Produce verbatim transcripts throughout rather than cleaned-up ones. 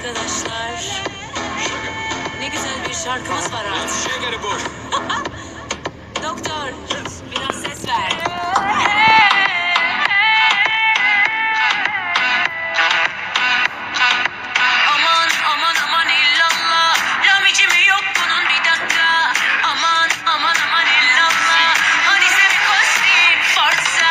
Arkadaşlar, ne güzel bir şarkımız var artık. Doktor, biraz ses ver. Aman aman aman illallah, lamicim yok bunun bir dakika. Aman aman aman illallah, hani seni kostüm forza.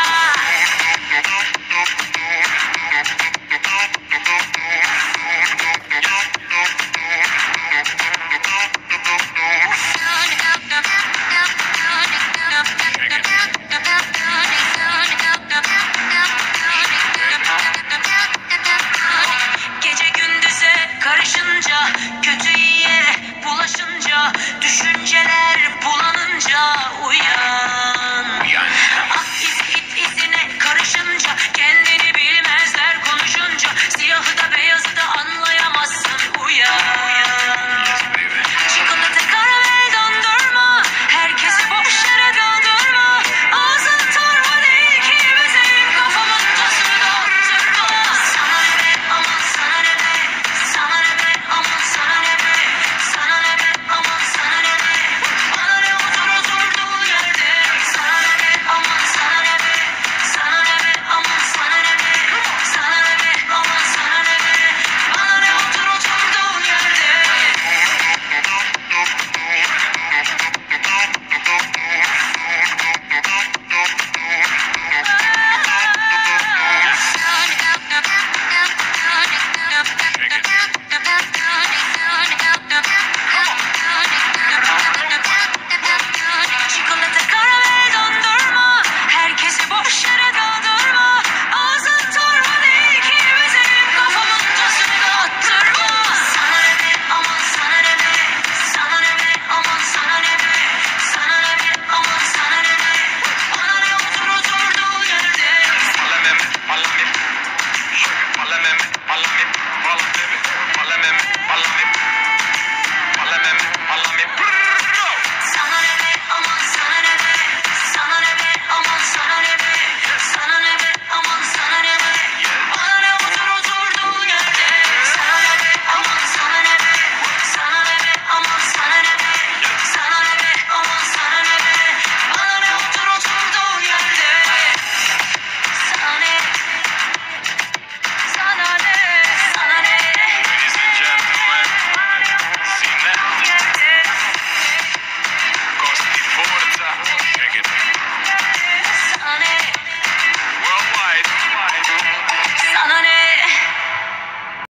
Gece gündüze karışınca, kötü iyiye bulaşınca, düşünceler bulanınca uyan. At iz it izine karışınca, kendini bilmezler konuşunca, siyahı da beyazı da anlayamazsın uyan. Çikolata karamel dondurma, herkesi boş yere daldırma. Ağzın torba değil ki benim kafamın tasını doldurma. Sana ne be aman sana ne be, sana ne be aman sana ne be, sana ne be aman sana ne be, bana ne otur oturduğu yerde. Sana ne be aman sana ne be, sana ne be aman sana ne be, sana ne be aman sana ne be, bana ne otur oturduğu yerde. Çikolata karamel dondurma, herkesi boş yere daldırma. Ağzın torba değil ki benim kafamın tasını dağıttırma. Sana ne be aman sana ne be, sana ne be aman sana ne be, sana ne be aman sana ne be, bana ne otur oturduğu yerde. Palamem, palamem, palamem, palamem, palamem, palamem.